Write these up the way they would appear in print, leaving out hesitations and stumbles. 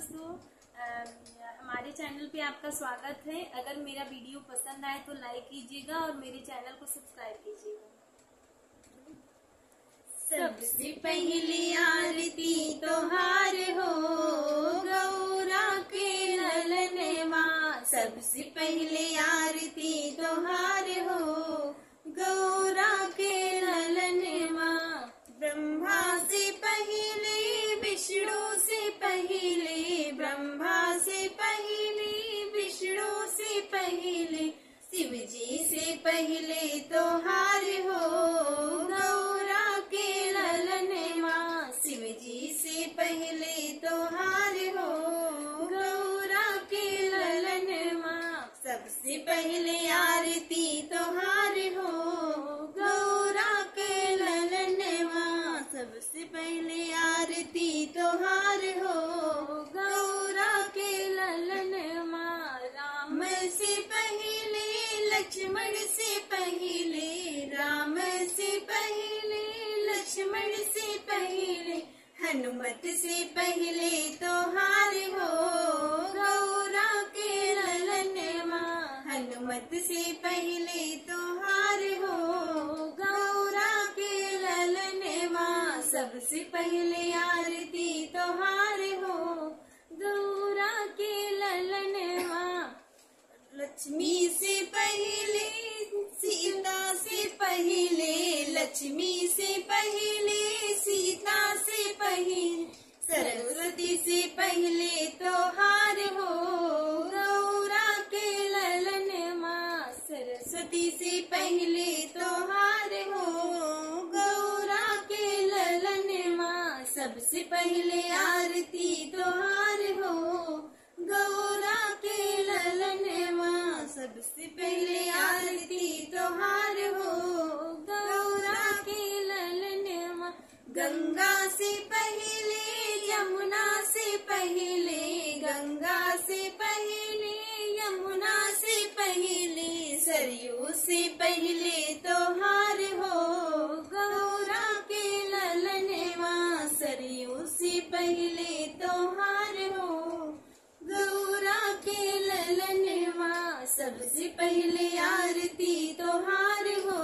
दोस्तों, हमारे चैनल पे आपका स्वागत है। अगर मेरा वीडियो पसंद आए तो लाइक कीजिएगा और मेरे चैनल को सब्सक्राइब कीजिएगा। सबसे पहली आरती तोहार हो गौरा के ललनवा। सबसे पहले आरती तोहार हो गौरा के ललनवा। ब्रह्मा से पहले विष्णु से पहले, ब्रह्मा से पहले विष्णु से पहले, शिव जी से पहले तोहार हो गौरा के ललनवा। शिव जी से पहले तोहार हो गौरा के ललनवा। सबसे पहले आरती तोहार हो गौरा के ललनवा। सबसे पहले आरती तोहार हो गौरा के ललनवा। राम से पहले लक्ष्मण से पहले, राम से पहले लक्ष्मण से पहले, हनुमत से पहले तोहार हो गौरा के ललनवा। हनुमत से पहले तोहार हो गौरा के ललनवा। सबसे पहले आरती तोहार हो गौरा के ललनवा। लक्ष्मी से पहले सीता से पहले, लक्ष्मी से पहले सीता से पहले, सरस्वती से पहले तोहार हो गौरा के ललनवा। सरस्वती से पहले तोहार हो गौरा के ललनवा। सबसे पहले आरती तोहार हो गौरा के ललनवा। सबसे पहले आरती तोहार हो गौरा के ललनवा। गंगा से पहले यमुना से पहले, गंगा से पहले यमुना से पहले, सरयू से पहले तोहार हो गौरा के ललनवा। सरयू से पहले तोहार हो गौरा के ललनवा। सबसे पहले आरती तोहार हो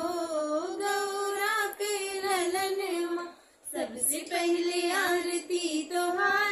गौरा के ललनवा। सबसे पहले आरती तोहार